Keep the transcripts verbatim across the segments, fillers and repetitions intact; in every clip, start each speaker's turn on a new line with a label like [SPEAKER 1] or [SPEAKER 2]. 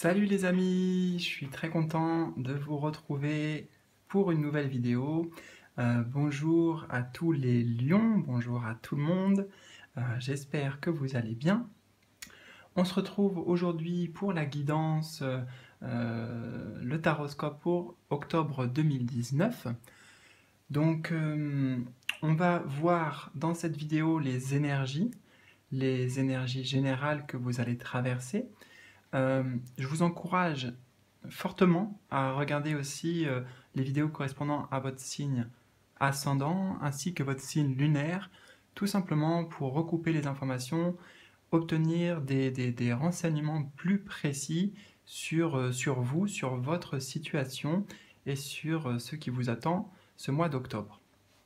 [SPEAKER 1] Salut les amis, je suis très content de vous retrouver pour une nouvelle vidéo. Euh, bonjour à tous les lions, bonjour à tout le monde, euh, j'espère que vous allez bien. On se retrouve aujourd'hui pour la guidance, euh, euh, le taroscope pour octobre deux mille dix-neuf. Donc euh, on va voir dans cette vidéo les énergies, les énergies générales que vous allez traverser. Euh, je vous encourage fortement à regarder aussi euh, les vidéos correspondant à votre signe ascendant ainsi que votre signe lunaire, tout simplement pour recouper les informations, obtenir des, des, des renseignements plus précis sur, euh, sur vous, sur votre situation et sur euh, ce qui vous attend ce mois d'octobre.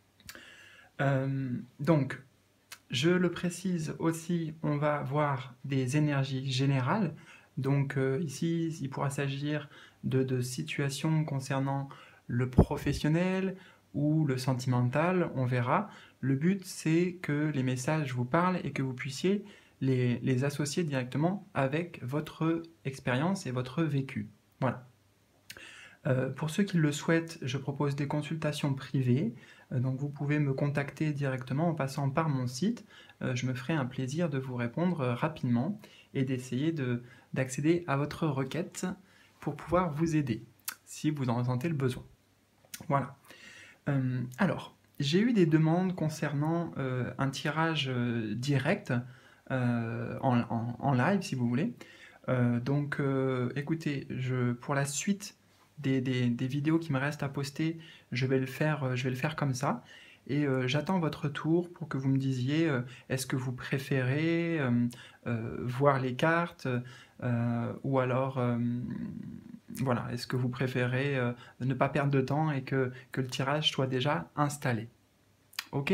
[SPEAKER 1] Euh, donc, je le précise aussi, on va voir des énergies générales. Donc euh, ici, il pourra s'agir de, de situations concernant le professionnel ou le sentimental, on verra. Le but, c'est que les messages vous parlent et que vous puissiez les, les associer directement avec votre expérience et votre vécu. Voilà. Euh, pour ceux qui le souhaitent, je propose des consultations privées, euh, donc vous pouvez me contacter directement en passant par mon site. Euh, je me ferai un plaisir de vous répondre euh, rapidement et d'essayer de, d'accéder à votre requête pour pouvoir vous aider, si vous en ressentez le besoin. Voilà. Euh, alors, j'ai eu des demandes concernant euh, un tirage euh, direct euh, en, en, en live, si vous voulez. Euh, donc, euh, écoutez, je, pour la suite des, des, des vidéos qui me restent à poster, je vais le faire, euh, je vais le faire comme ça. Et euh, j'attends votre retour pour que vous me disiez euh, est-ce que vous préférez euh, euh, voir les cartes euh, ou alors euh, voilà, est-ce que vous préférez euh, ne pas perdre de temps et que, que le tirage soit déjà installé. Ok?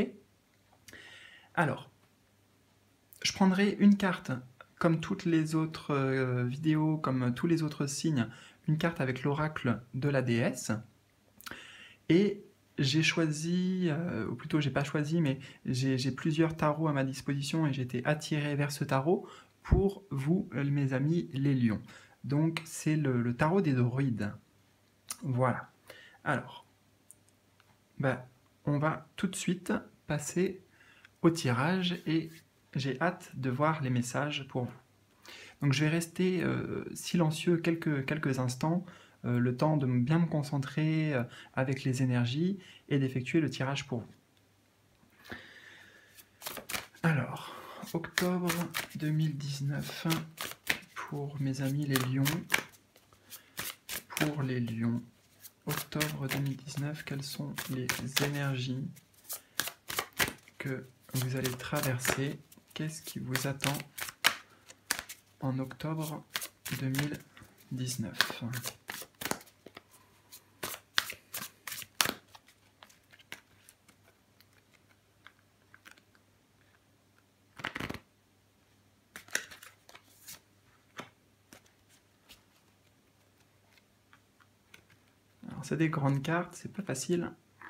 [SPEAKER 1] Alors, je prendrai une carte comme toutes les autres euh, vidéos, comme tous les autres signes, une carte avec l'oracle de la déesse. Et j'ai choisi, euh, ou plutôt j'ai pas choisi, mais j'ai plusieurs tarots à ma disposition et j'ai été attiré vers ce tarot pour vous, mes amis, les lions. Donc c'est le, le tarot des druides. Voilà. Alors, bah, on va tout de suite passer au tirage et j'ai hâte de voir les messages pour vous. Donc je vais rester euh, silencieux quelques, quelques instants, euh, le temps de bien me concentrer euh, avec les énergies et d'effectuer le tirage pour vous. Alors, octobre deux mille dix-neuf, pour mes amis les lions, pour les lions, octobre deux mille dix-neuf, quelles sont les énergies que vous allez traverser? Qu'est-ce qui vous attend en octobre deux mille dix-neuf? Alors c'est des grandes cartes, c'est pas facile.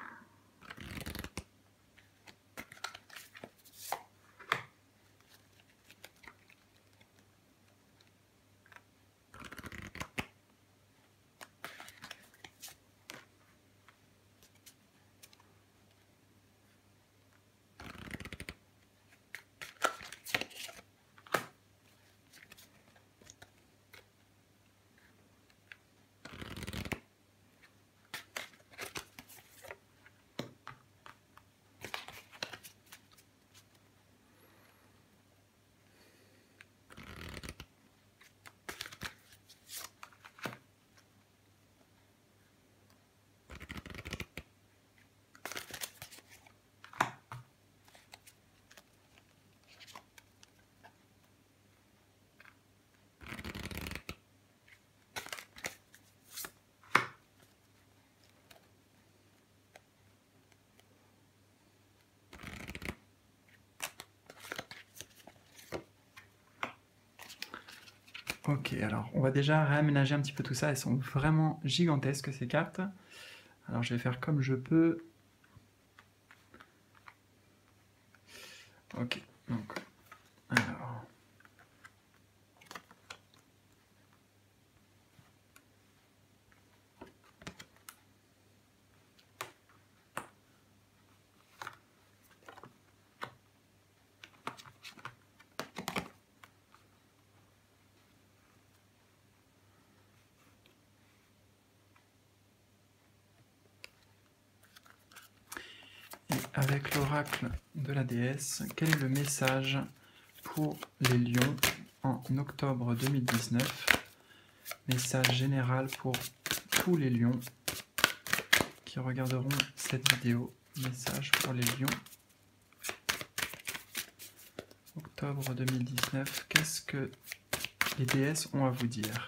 [SPEAKER 1] Ok, alors on va déjà réaménager un petit peu tout ça, elles sont vraiment gigantesques ces cartes. Alors je vais faire comme je peux. Ok, donc, alors... avec l'oracle de la déesse, quel est le message pour les lions en octobre deux mille dix-neuf? Message général pour tous les lions qui regarderont cette vidéo. Message pour les lions. Octobre deux mille dix-neuf, qu'est-ce que les déesses ont à vous dire?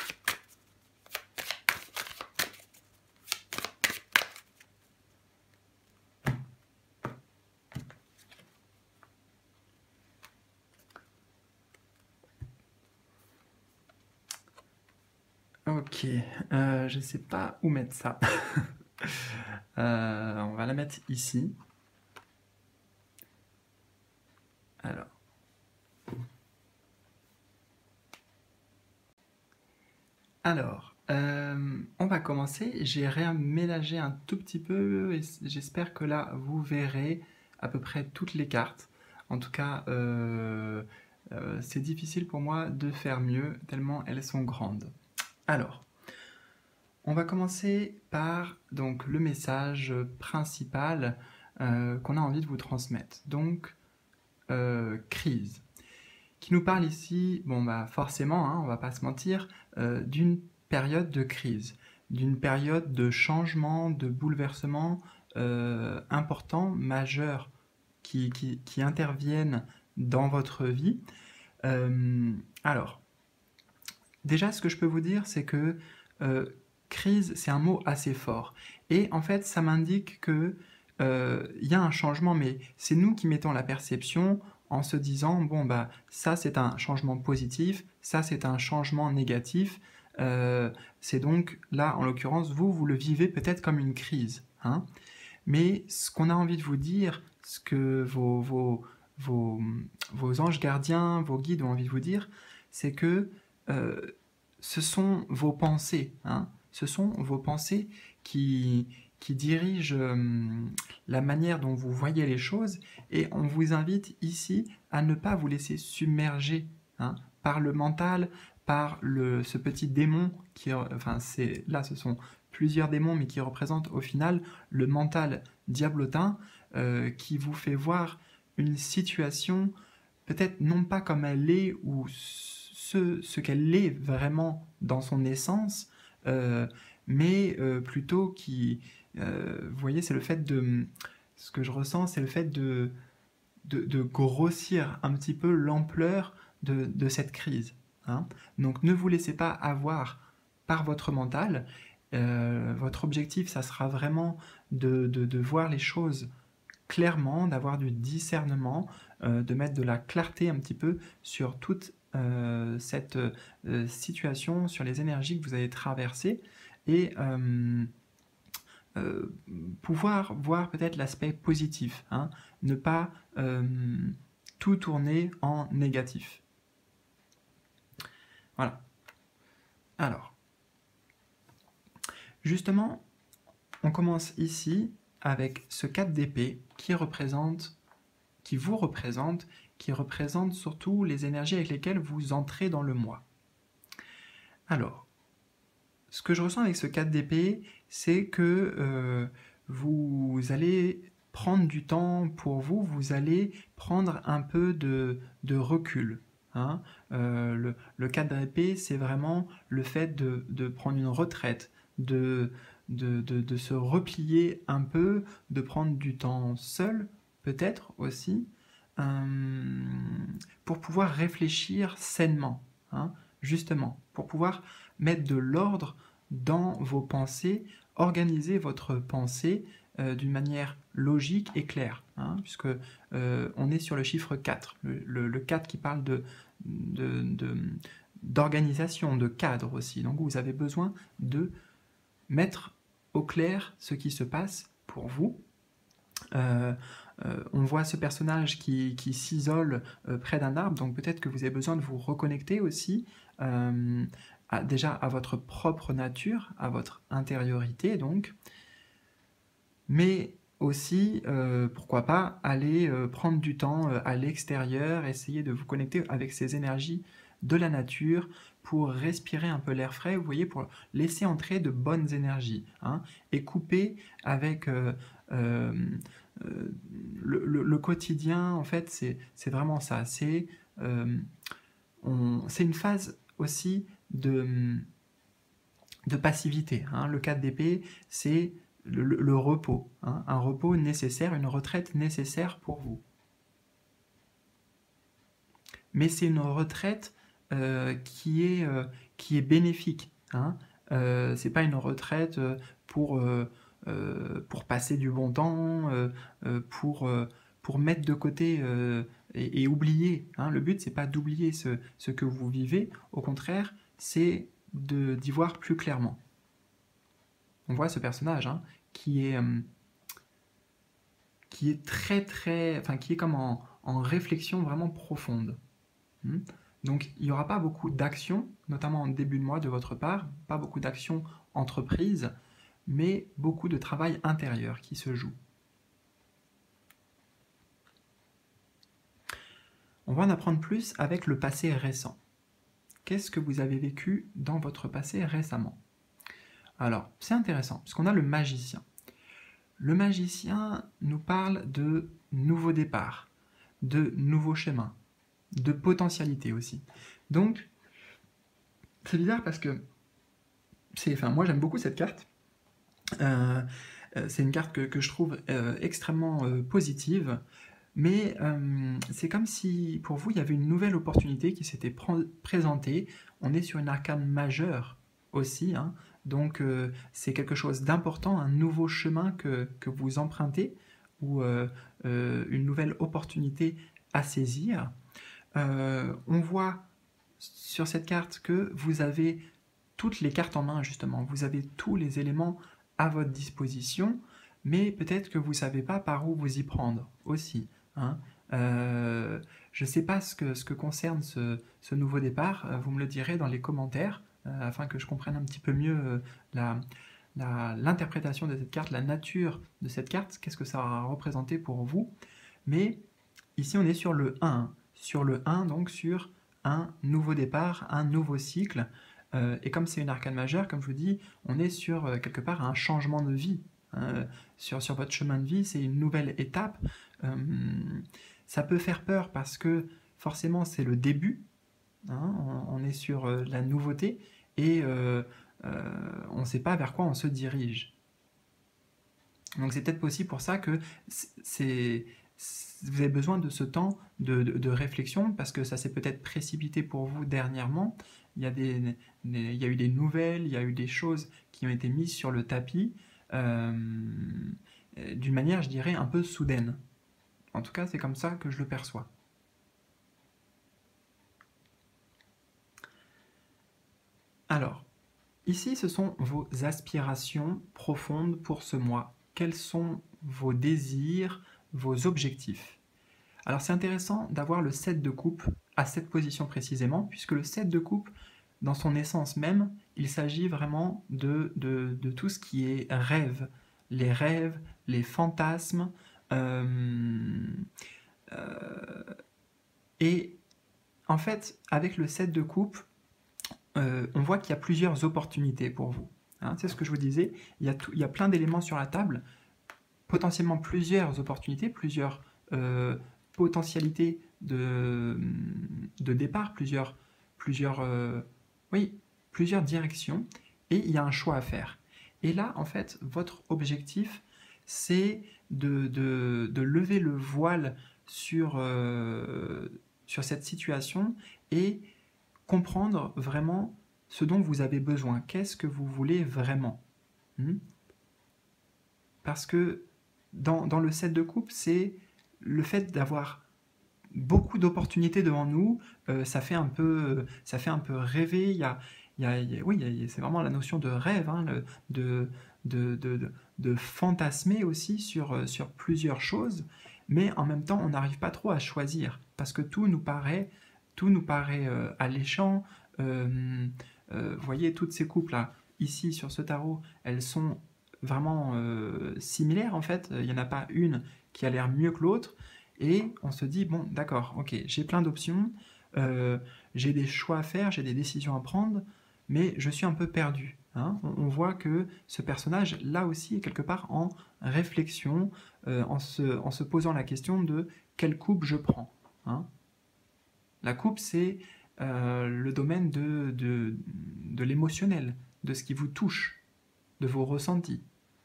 [SPEAKER 1] Ok, euh, je ne sais pas où mettre ça. euh, on va la mettre ici. Alors. Alors, euh, on va commencer. J'ai réaménagé un tout petit peu et j'espère que là, vous verrez à peu près toutes les cartes. En tout cas, euh, euh, c'est difficile pour moi de faire mieux, tellement elles sont grandes. Alors, on va commencer par donc, le message principal euh, qu'on a envie de vous transmettre. Donc, euh, crise. Qui nous parle ici, bon bah forcément, hein, on va pas se mentir, euh, d'une période de crise, d'une période de changement, de bouleversement euh, important, majeur, qui, qui, qui interviennent dans votre vie. Euh, alors, déjà, ce que je peux vous dire, c'est que euh, crise, c'est un mot assez fort. Et en fait, ça m'indique que euh, y a un changement, mais c'est nous qui mettons la perception en se disant, bon, bah, ça c'est un changement positif, ça c'est un changement négatif. Euh, c'est donc, là, en l'occurrence, vous, vous le vivez peut-être comme une crise. Hein, mais ce qu'on a envie de vous dire, ce que vos, vos, vos, vos anges gardiens, vos guides ont envie de vous dire, c'est que euh, ce sont vos pensées, hein, ce sont vos pensées qui, qui dirigent euh, la manière dont vous voyez les choses, et on vous invite ici à ne pas vous laisser submerger hein, par le mental, par le, ce petit démon, qui, enfin c'est, là ce sont plusieurs démons, mais qui représentent au final le mental diablotin, euh, qui vous fait voir une situation peut-être non pas comme elle est, ou ce, ce qu'elle est vraiment dans son essence, euh, mais euh, plutôt qui... Euh, vous voyez, c'est le fait de... Ce que je ressens, c'est le fait de, de, de grossir un petit peu l'ampleur de, de cette crise. Hein. Donc ne vous laissez pas avoir par votre mental. Euh, votre objectif, ça sera vraiment de, de, de voir les choses clairement, d'avoir du discernement, euh, de mettre de la clarté un petit peu sur toute euh, cette euh, situation, sur les énergies que vous allez traverser, et euh, euh, pouvoir voir peut-être l'aspect positif, hein, ne pas euh, tout tourner en négatif. Voilà. Alors, justement, on commence ici avec ce quatre d'épée qui représente, qui vous représente, qui représente surtout les énergies avec lesquelles vous entrez dans le mois. Alors, ce que je ressens avec ce quatre d'épée, c'est que euh, vous allez prendre du temps pour vous, vous allez prendre un peu de, de recul. Hein. Euh, le, le quatre d'épée, c'est vraiment le fait de, de prendre une retraite, de, de, de, de se replier un peu, de prendre du temps seul, peut-être aussi, euh, pour pouvoir réfléchir sainement, hein, justement, pour pouvoir mettre de l'ordre dans vos pensées, organiser votre pensée euh, d'une manière logique et claire, hein, puisque euh, on est sur le chiffre quatre, le, le, le quatre qui parle de, de, de, d'organisation, de cadre aussi. Donc vous avez besoin de mettre au clair ce qui se passe pour vous. Euh, euh, on voit ce personnage qui, qui s'isole euh, près d'un arbre, donc peut-être que vous avez besoin de vous reconnecter aussi euh, à, déjà à votre propre nature, à votre intériorité donc, mais aussi, euh, pourquoi pas, aller euh, prendre du temps euh, à l'extérieur, essayer de vous connecter avec ces énergies de la nature pour respirer un peu l'air frais, vous voyez, pour laisser entrer de bonnes énergies, hein, et couper avec euh, euh, euh, le, le, le quotidien, en fait, c'est vraiment ça. C'est euh, une phase aussi de, de passivité. Hein. Le quatre d'épée, c'est le, le, le repos. Hein. Un repos nécessaire, une retraite nécessaire pour vous. Mais c'est une retraite euh, qui, est, euh, qui est bénéfique. Hein. Euh, c'est pas une retraite pour, euh, euh, pour passer du bon temps, euh, pour, euh, pour mettre de côté euh, et, et oublier. Hein. Le but, c'est pas d'oublier ce, ce que vous vivez. Au contraire, c'est d'y voir plus clairement. On voit ce personnage hein, qui est euh, qui est très très, enfin qui est comme en, en réflexion vraiment profonde. Donc il n'y aura pas beaucoup d'actions, notamment en début de mois de votre part, pas beaucoup d'actions entreprises, mais beaucoup de travail intérieur qui se joue. On va en apprendre plus avec le passé récent. Qu'est-ce que vous avez vécu dans votre passé récemment? Alors, c'est intéressant, puisqu'on a le magicien. Le magicien nous parle de nouveaux départs, de nouveaux chemins, de potentialité aussi. Donc, c'est bizarre parce que, enfin, moi j'aime beaucoup cette carte. Euh, c'est une carte que, que je trouve euh, extrêmement euh, positive, mais euh, c'est comme si pour vous il y avait une nouvelle opportunité qui s'était présentée. On est sur une arcane majeure aussi, hein, donc euh, c'est quelque chose d'important, un nouveau chemin que, que vous empruntez, ou euh, euh, une nouvelle opportunité à saisir. Euh, on voit sur cette carte que vous avez toutes les cartes en main justement, vous avez tous les éléments à votre disposition, mais peut-être que vous ne savez pas par où vous y prendre aussi. Hein. Euh, je ne sais pas ce que, ce que concerne ce, ce nouveau départ, vous me le direz dans les commentaires, euh, afin que je comprenne un petit peu mieux euh, la, l'interprétation de cette carte, la nature de cette carte, qu'est-ce que ça va représenter pour vous. Mais ici on est sur le un, sur le un, donc sur un nouveau départ, un nouveau cycle, euh, et comme c'est une arcane majeure, comme je vous dis, on est sur euh, quelque part un changement de vie, hein, sur, sur votre chemin de vie, c'est une nouvelle étape. Euh, ça peut faire peur parce que forcément c'est le début, hein, on, on est sur euh, la nouveauté, et euh, euh, on ne sait pas vers quoi on se dirige. Donc c'est peut-être aussi pour ça que c'est, vous avez besoin de ce temps de, de, de réflexion, parce que ça s'est peut-être précipité pour vous dernièrement. Il y, a des, des, il y a eu des nouvelles, il y a eu des choses qui ont été mises sur le tapis, euh, d'une manière, je dirais, un peu soudaine. En tout cas, c'est comme ça que je le perçois. Alors, ici, ce sont vos aspirations profondes pour ce mois. Quels sont vos désirs, vos objectifs? Alors, c'est intéressant d'avoir le sept de coupe à cette position précisément, puisque le sept de coupe, dans son essence même, il s'agit vraiment de, de, de tout ce qui est rêve. Les rêves, les fantasmes. Euh, euh, et en fait, avec le sept de coupe, Euh, on voit qu'il y a plusieurs opportunités pour vous. Hein, c'est ce que je vous disais, il y a, tout, il y a plein d'éléments sur la table, potentiellement plusieurs opportunités, plusieurs euh, potentialités de, de départ, plusieurs, plusieurs, euh, oui, plusieurs directions, et il y a un choix à faire. Et là, en fait, votre objectif, c'est de, de, de lever le voile sur, euh, sur cette situation et comprendre vraiment ce dont vous avez besoin. Qu'est-ce que vous voulez vraiment? hmm Parce que dans, dans le sept de coupe, c'est le fait d'avoir beaucoup d'opportunités devant nous, euh, ça, fait un peu, ça fait un peu rêver. Il y a, il y a, il y a, oui, c'est vraiment la notion de rêve, hein, le, de, de, de, de, de fantasmer aussi sur, sur plusieurs choses, mais en même temps, on n'arrive pas trop à choisir, parce que tout nous paraît Tout nous paraît euh, alléchant. Euh, euh, vous voyez, toutes ces coupes-là, ici, sur ce tarot, elles sont vraiment euh, similaires, en fait. Il n'y en a pas une qui a l'air mieux que l'autre. Et on se dit, bon, d'accord, ok, j'ai plein d'options, euh, j'ai des choix à faire, j'ai des décisions à prendre. mais je suis un peu perdu. Hein. On, on voit que ce personnage, là aussi, est quelque part en réflexion, euh, en, se, en se posant la question de quelle coupe je prends. Hein. La coupe, c'est euh, le domaine de, de, de l'émotionnel, de ce qui vous touche, de vos ressentis.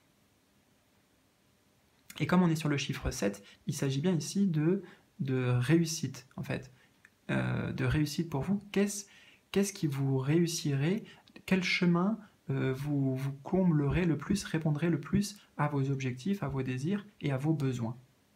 [SPEAKER 1] Et comme on est sur le chiffre sept, il s'agit bien ici de, de réussite, en fait. Euh, de réussite pour vous. Qu'est-ce, qu'est-ce qui vous réussirait? Quel chemin euh, vous, vous comblerez le plus, répondrez le plus à vos objectifs, à vos désirs et à vos besoins?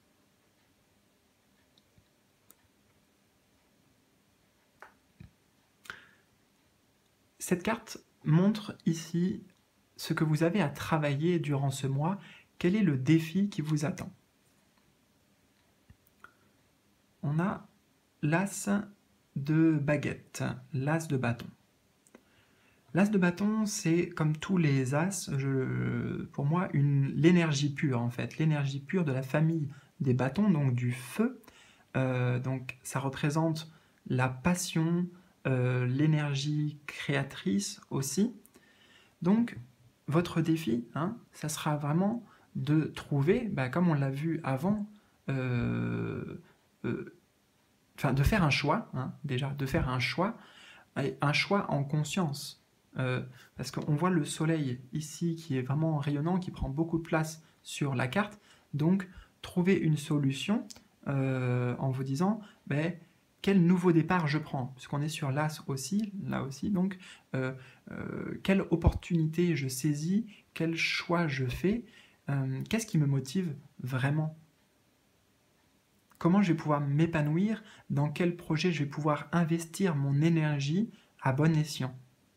[SPEAKER 1] Cette carte montre ici ce que vous avez à travailler durant ce mois. Quel est le défi qui vous attend? On a l'as de baguette, l'as de bâton. L'as de bâton, c'est comme tous les as, je, pour moi, l'énergie pure en fait, l'énergie pure de la famille des bâtons, donc du feu. Euh, donc ça représente la passion, euh, l'énergie créatrice aussi. Donc votre défi, hein, ça sera vraiment de trouver, bah, comme on l'a vu avant, euh, euh, enfin de faire un choix, hein, déjà, de faire un choix, un choix en conscience. Euh, parce qu'on voit le soleil ici qui est vraiment rayonnant, qui prend beaucoup de place sur la carte. Donc, trouver une solution euh, en vous disant ben, quel nouveau départ je prends, puisqu'on est sur l'as aussi, là aussi. Donc, euh, euh, quelle opportunité je saisis, quel choix je fais, euh, qu'est-ce qui me motive vraiment? Comment je vais pouvoir m'épanouir, dans quel projet je vais pouvoir investir mon énergie à bon escient.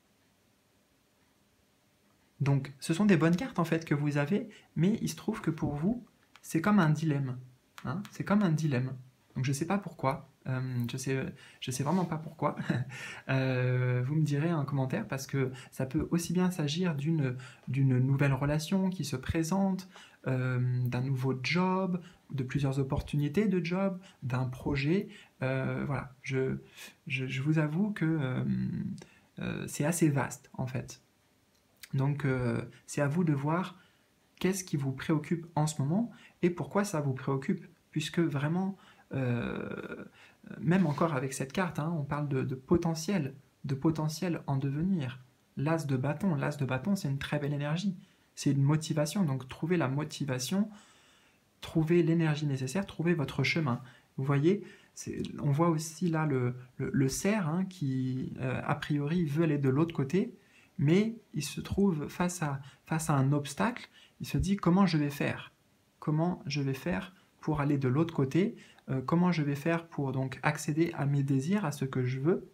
[SPEAKER 1] Donc, ce sont des bonnes cartes en fait que vous avez, mais il se trouve que pour vous, c'est comme un dilemme. Hein, c'est comme un dilemme. Donc, je ne sais pas pourquoi. Euh, je sais, je sais vraiment pas pourquoi. euh, vous me direz en commentaire parce que ça peut aussi bien s'agir d'une d'une nouvelle relation qui se présente, euh, d'un nouveau job, de plusieurs opportunités de job, d'un projet. Euh, voilà, je, je, je vous avoue que euh, euh, c'est assez vaste en fait. Donc euh, c'est à vous de voir qu'est-ce qui vous préoccupe en ce moment et pourquoi ça vous préoccupe. Puisque vraiment, euh, même encore avec cette carte, hein, on parle de, de potentiel, de potentiel en devenir. L'as de bâton, l'as de bâton, c'est une très belle énergie. C'est une motivation, donc trouvez la motivation, trouvez l'énergie nécessaire, trouvez votre chemin. Vous voyez, on voit aussi là le, le, le cerf hein, qui, euh, a priori, veut aller de l'autre côté, mais il se trouve face à, face à un obstacle, il se dit comment je vais faire? Comment je vais faire pour aller de l'autre côté? euh, Comment je vais faire pour donc accéder à mes désirs, à ce que je veux?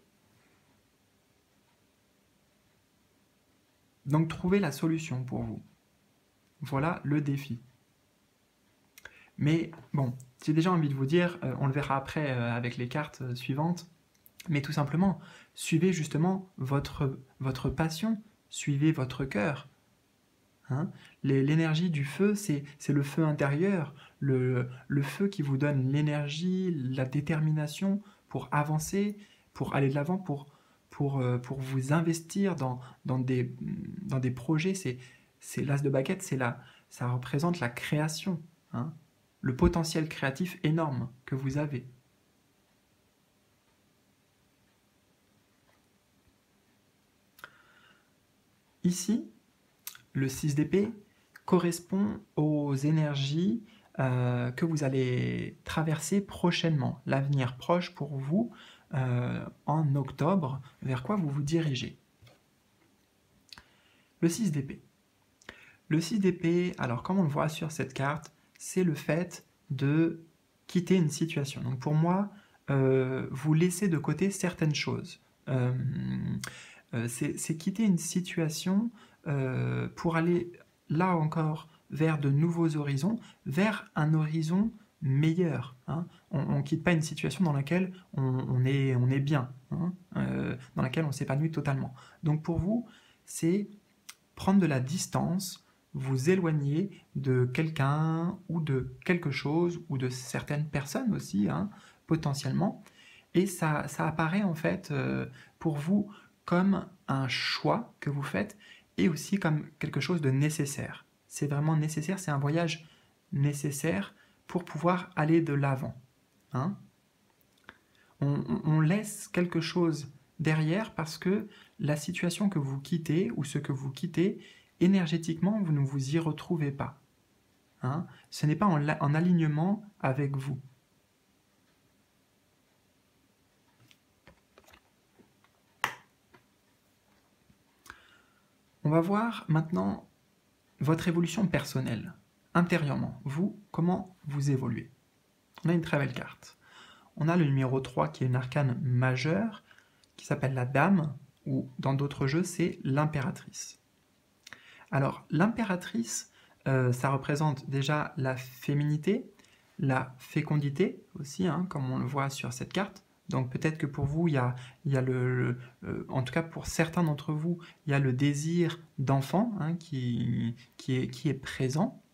[SPEAKER 1] Donc trouver la solution pour vous. Voilà le défi. Mais bon, j'ai déjà envie de vous dire, euh, on le verra après euh, avec les cartes euh, suivantes, mais tout simplement, suivez justement votre, votre passion, suivez votre cœur. Hein, l'énergie du feu, c'est le feu intérieur, le, le feu qui vous donne l'énergie, la détermination pour avancer, pour aller de l'avant, pour, pour, euh, pour vous investir dans, dans, des, dans des projets. C'est l'as de baguette, la, ça représente la création, hein, le potentiel créatif énorme que vous avez. Ici, le six d'épée correspond aux énergies euh, que vous allez traverser prochainement, l'avenir proche pour vous euh, en octobre, vers quoi vous vous dirigez. Le six d'épée. Le six d'épée, alors comme on le voit sur cette carte, c'est le fait de quitter une situation. Donc pour moi, euh, vous laissez de côté certaines choses. Euh, euh, c'est quitter une situation euh, pour aller là encore vers de nouveaux horizons, vers un horizon meilleur. Hein. On ne quitte pas une situation dans laquelle on, on, est, on est bien, hein, euh, dans laquelle on s'épanouit totalement. Donc pour vous, c'est prendre de la distance, vous éloigner de quelqu'un ou de quelque chose ou de certaines personnes aussi, hein, potentiellement, et ça, ça apparaît en fait euh, pour vous comme un choix que vous faites et aussi comme quelque chose de nécessaire. C'est vraiment nécessaire, c'est un voyage nécessaire pour pouvoir aller de l'avant. Hein? on, on laisse quelque chose derrière parce que la situation que vous quittez ou ce que vous quittez, énergétiquement, vous ne vous y retrouvez pas. Hein? Ce n'est pas en, en alignement avec vous. On va voir maintenant votre évolution personnelle, intérieurement. Vous, comment vous évoluez. On a une très belle carte. On a le numéro trois qui est une arcane majeure, qui s'appelle la Dame, ou dans d'autres jeux, c'est l'impératrice. Alors, l'impératrice, euh, ça représente déjà la féminité, la fécondité aussi, hein, comme on le voit sur cette carte. Donc peut-être que pour vous, il y a, il y a le, le euh, en tout cas pour certains d'entre vous, il y a le désir d'enfant hein, qui, qui, est, qui est présent.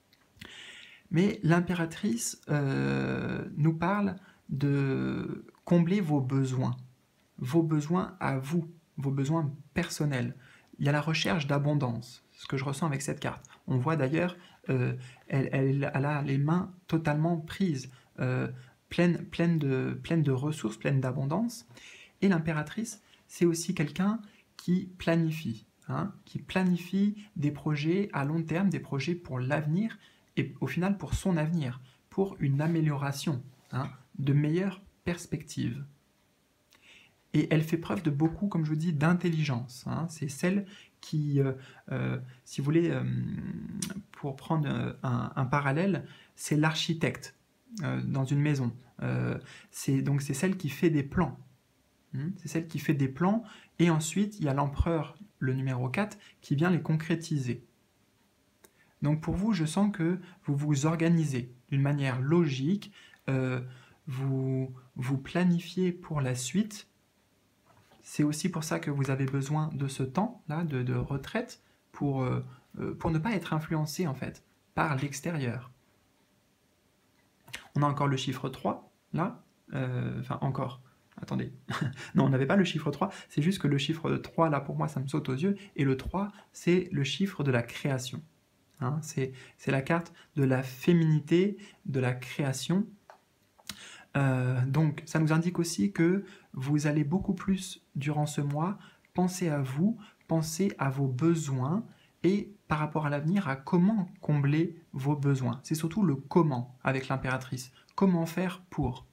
[SPEAKER 1] Mais l'impératrice euh, nous parle de combler vos besoins, vos besoins à vous, vos besoins personnels. Il y a la recherche d'abondance, ce que je ressens avec cette carte. On voit d'ailleurs, euh, elle, elle, elle a les mains totalement prises, euh, pleines, pleines, de, pleines de ressources, pleines d'abondance. Et l'impératrice, c'est aussi quelqu'un qui planifie, hein, qui planifie des projets à long terme, des projets pour l'avenir, et au final pour son avenir, pour une amélioration, hein, de meilleures perspectives. Et elle fait preuve de beaucoup, comme je vous dis, d'intelligence. Hein. C'est celle qui, euh, euh, si vous voulez, euh, pour prendre euh, un, un parallèle, c'est l'architecte euh, dans une maison. Euh, c'est, donc c'est celle qui fait des plans. Hein. C'est celle qui fait des plans, et ensuite il y a l'empereur, le numéro quatre, qui vient les concrétiser. Donc pour vous, je sens que vous vous organisez d'une manière logique, euh, vous, vous planifiez pour la suite. C'est aussi pour ça que vous avez besoin de ce temps-là, de, de retraite, pour, euh, pour ne pas être influencé, en fait, par l'extérieur. On a encore le chiffre trois, là. Euh, enfin, encore. Attendez. Non, on n'avait pas le chiffre trois. C'est juste que le chiffre trois, là, pour moi, ça me saute aux yeux. Et le trois, c'est le chiffre de la création. Hein, c'est, c'est la carte de la féminité, de la création. Euh, donc, ça nous indique aussi que vous allez beaucoup plus, durant ce mois, penser à vous, penser à vos besoins et par rapport à l'avenir, à comment combler vos besoins. C'est surtout le comment avec l'impératrice. Comment faire pour.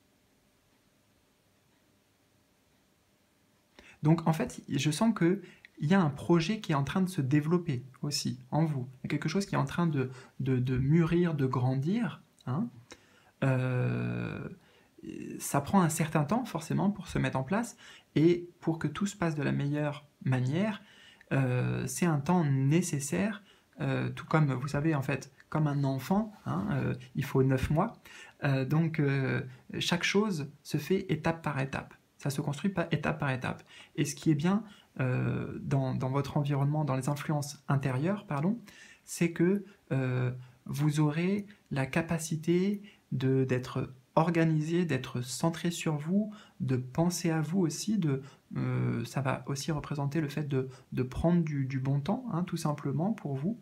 [SPEAKER 1] Donc, en fait, je sens que il y a un projet qui est en train de se développer aussi en vous. Il y a quelque chose qui est en train de, de, de mûrir, de grandir. Hein. Euh, ça prend un certain temps forcément pour se mettre en place, et pour que tout se passe de la meilleure manière, euh, c'est un temps nécessaire, euh, tout comme, vous savez, en fait, comme un enfant, hein, euh, il faut neuf mois, euh, donc euh, chaque chose se fait étape par étape. Ça se construit pas étape par étape. Et ce qui est bien euh, dans, dans votre environnement, dans les influences intérieures, pardon, c'est que euh, vous aurez la capacité de, d'être organisé, d'être centré sur vous, de penser à vous aussi. De, euh, ça va aussi représenter le fait de, de prendre du, du bon temps, hein, tout simplement, pour vous.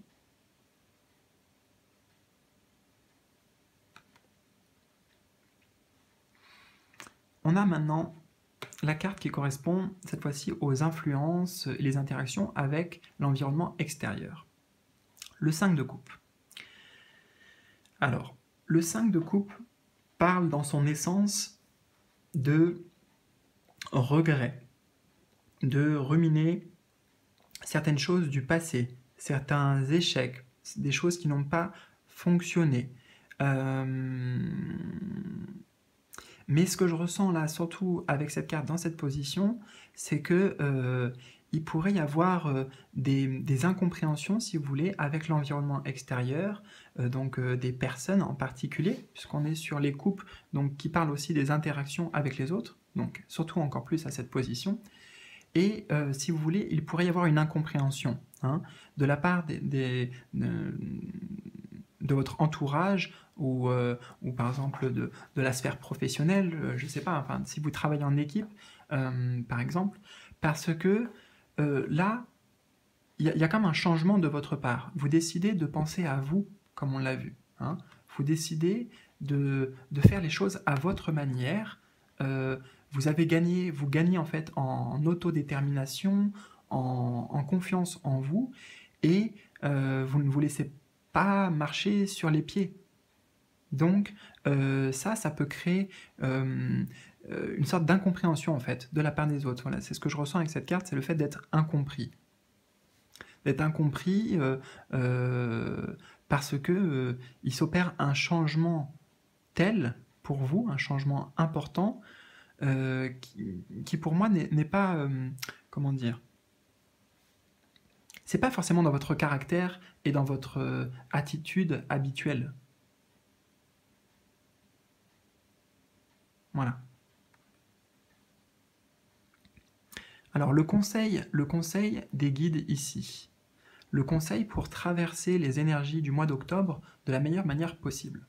[SPEAKER 1] On a maintenant la carte qui correspond cette fois-ci aux influences et les interactions avec l'environnement extérieur. Le cinq de coupe. Alors, le cinq de coupe parle dans son essence de regret, de ruminer certaines choses du passé, certains échecs, des choses qui n'ont pas fonctionné. Euh... Mais ce que je ressens là, surtout avec cette carte dans cette position, c'est que euh, il pourrait y avoir euh, des, des incompréhensions, si vous voulez, avec l'environnement extérieur, euh, donc euh, des personnes en particulier, puisqu'on est sur les coupes, donc qui parlent aussi des interactions avec les autres, donc surtout encore plus à cette position. Et euh, si vous voulez, il pourrait y avoir une incompréhension hein, de la part des, des, de, de votre entourage, ou, euh, ou par exemple de, de la sphère professionnelle, euh, je ne sais pas, enfin, si vous travaillez en équipe, euh, par exemple, Parce que euh, là, il y, y a comme un changement de votre part. Vous décidez de penser à vous, comme on l'a vu. Hein. Vous décidez de, de faire les choses à votre manière. Euh, vous avez gagné, vous gagnez en fait en, en autodétermination, en, en confiance en vous, et euh, vous ne vous laissez pas marcher sur les pieds. Donc euh, ça, ça peut créer euh, une sorte d'incompréhension en fait de la part des autres. Voilà, c'est ce que je ressens avec cette carte, c'est le fait d'être incompris. D'être incompris euh, euh, parce que euh, il s'opère un changement tel pour vous, un changement important, euh, qui, qui pour moi n'est pas, euh, comment dire, c'est pas forcément dans votre caractère et dans votre euh, attitude habituelle. Voilà. Alors le conseil, le conseil des guides ici. Le conseil pour traverser les énergies du mois d'octobre de la meilleure manière possible.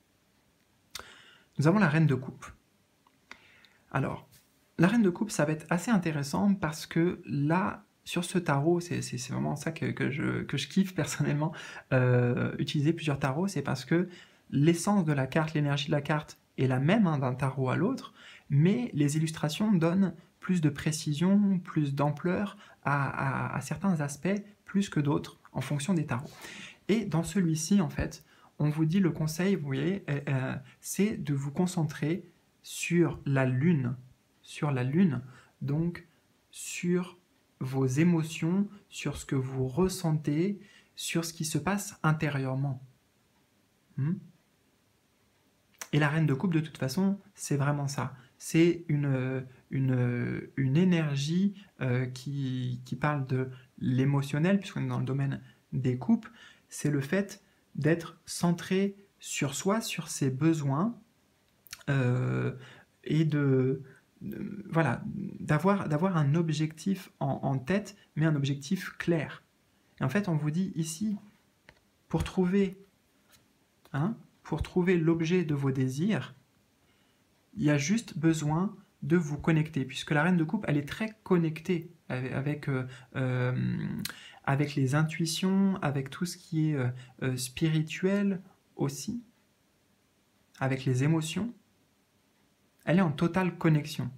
[SPEAKER 1] Nous avons la reine de coupe. Alors, la reine de coupe, ça va être assez intéressant parce que là, sur ce tarot, c'est vraiment ça que, que, je, que je kiffe personnellement, euh, utiliser plusieurs tarots, c'est parce que l'essence de la carte, l'énergie de la carte est la même hein, d'un tarot à l'autre, mais les illustrations donnent plus de précision, plus d'ampleur à, à, à certains aspects, plus que d'autres, en fonction des tarots. Et dans celui-ci, en fait, on vous dit le conseil, vous voyez, euh, c'est de vous concentrer sur la lune, sur la lune, donc sur vos émotions, sur ce que vous ressentez, sur ce qui se passe intérieurement. Hmm? Et la reine de coupe, de toute façon, c'est vraiment ça. C'est une, une, une énergie euh, qui, qui parle de l'émotionnel, puisqu'on est dans le domaine des coupes. C'est le fait d'être centré sur soi, sur ses besoins, euh, et de, de voilà, d'avoir d'avoir un objectif en, en tête, mais un objectif clair. Et en fait, on vous dit ici, pour trouver, hein, pour trouver l'objet de vos désirs, il y a juste besoin de vous connecter, puisque la reine de coupe, elle est très connectée avec, avec, euh, euh, avec les intuitions, avec tout ce qui est euh, euh, spirituel aussi, avec les émotions. Elle est en totale connexion.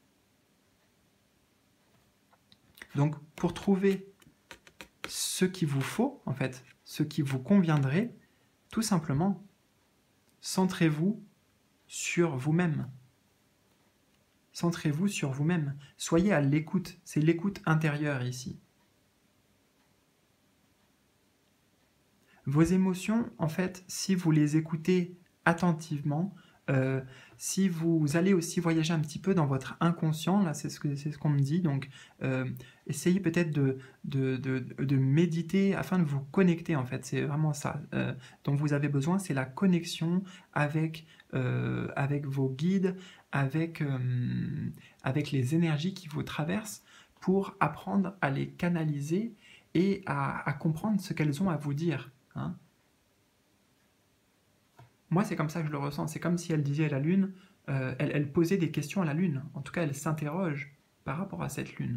[SPEAKER 1] Donc, pour trouver ce qu'il vous faut, en fait, ce qui vous conviendrait, tout simplement, centrez-vous sur vous-même. Centrez-vous sur vous-même. Soyez à l'écoute. C'est l'écoute intérieure ici. Vos émotions, en fait, si vous les écoutez attentivement, euh, si vous allez aussi voyager un petit peu dans votre inconscient, là c'est ce qu'on ce qu'on me dit, donc euh, essayez peut-être de, de, de, de méditer afin de vous connecter en fait, c'est vraiment ça euh, dont vous avez besoin, c'est la connexion avec, euh, avec vos guides, avec, euh, avec les énergies qui vous traversent pour apprendre à les canaliser et à, à comprendre ce qu'elles ont à vous dire. Hein. Moi, c'est comme ça que je le ressens. C'est comme si elle disait à la Lune, euh, elle, elle posait des questions à la Lune. En tout cas, elle s'interroge par rapport à cette Lune.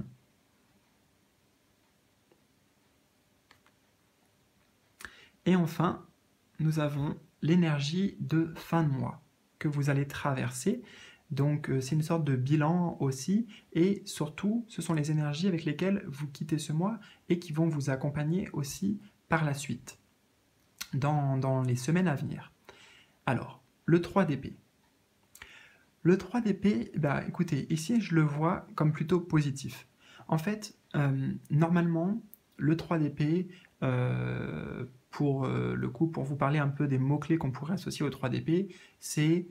[SPEAKER 1] Et enfin, nous avons l'énergie de fin de mois que vous allez traverser. Donc, euh, c'est une sorte de bilan aussi. Et surtout, ce sont les énergies avec lesquelles vous quittez ce mois et qui vont vous accompagner aussi par la suite, dans, dans les semaines à venir. Alors, le trois d'épée. Le trois d'épée, bah, écoutez, ici je le vois comme plutôt positif. En fait, euh, normalement, le trois d'épée, euh, pour euh, le coup, pour vous parler un peu des mots-clés qu'on pourrait associer au trois d'épée, c'est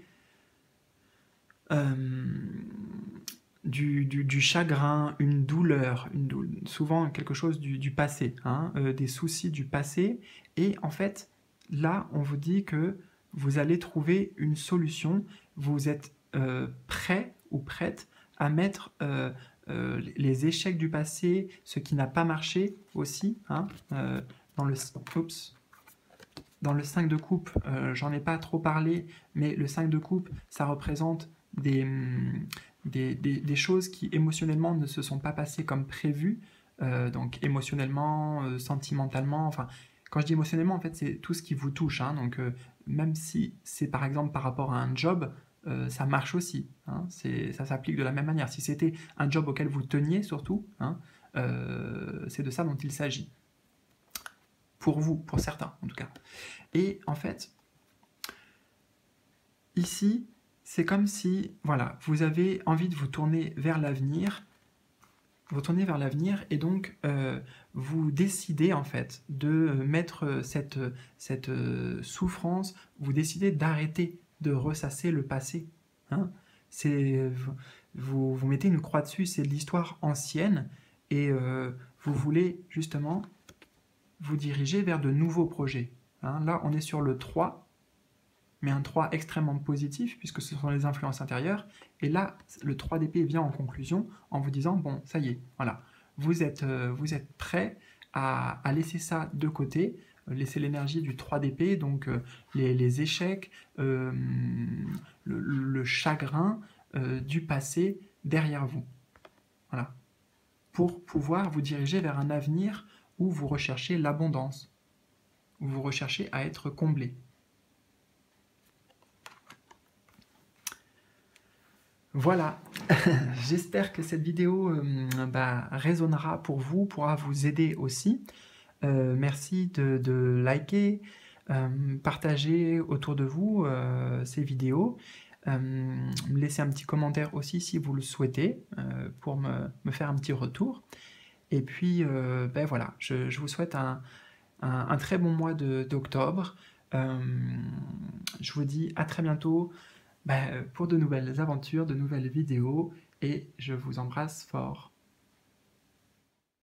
[SPEAKER 1] euh, du, du, du chagrin, une douleur, une douleur, souvent quelque chose du, du passé, hein, euh, des soucis du passé. Et en fait, là, on vous dit que vous allez trouver une solution, vous êtes euh, prêt ou prête à mettre euh, euh, les échecs du passé, ce qui n'a pas marché aussi, hein, euh, dans, le, oups, dans le cinq de coupe, euh, j'en ai pas trop parlé, mais le cinq de coupe, ça représente des, des, des, des choses qui émotionnellement ne se sont pas passées comme prévu, euh, donc émotionnellement, euh, sentimentalement, enfin, quand je dis émotionnellement, en fait, c'est tout ce qui vous touche, hein, donc euh, même si c'est par exemple par rapport à un job, euh, ça marche aussi, hein, ça s'applique de la même manière. Si c'était un job auquel vous teniez surtout, hein, euh, c'est de ça dont il s'agit. Pour vous, pour certains en tout cas. Et en fait, ici, c'est comme si, voilà, vous avez envie de vous tourner vers l'avenir, vous tournez vers l'avenir et donc euh, vous décidez en fait de mettre cette, cette euh, souffrance, vous décidez d'arrêter de ressasser le passé. Hein. C'est, vous, vous mettez une croix dessus, c'est de l'histoire ancienne et euh, vous voulez justement vous diriger vers de nouveaux projets. Hein. Là, on est sur le trois, mais un trois extrêmement positif, puisque ce sont les influences intérieures. Et là, le trois d'épée vient en conclusion en vous disant, bon, ça y est, voilà, vous êtes, euh, vous êtes prêt à, à laisser ça de côté, euh, laisser l'énergie du trois d'épée, donc euh, les, les échecs, euh, le, le chagrin euh, du passé derrière vous. Voilà. Pour pouvoir vous diriger vers un avenir où vous recherchez l'abondance, où vous recherchez à être comblé. Voilà, j'espère que cette vidéo euh, bah, résonnera pour vous, pourra vous aider aussi. Euh, merci de, de liker, euh, partager autour de vous euh, ces vidéos. Euh, laissez un petit commentaire aussi si vous le souhaitez euh, pour me, me faire un petit retour. Et puis, euh, ben voilà, je, je vous souhaite un, un, un très bon mois d'octobre. Euh, je vous dis à très bientôt. Bah, pour de nouvelles aventures, de nouvelles vidéos, et je vous embrasse fort.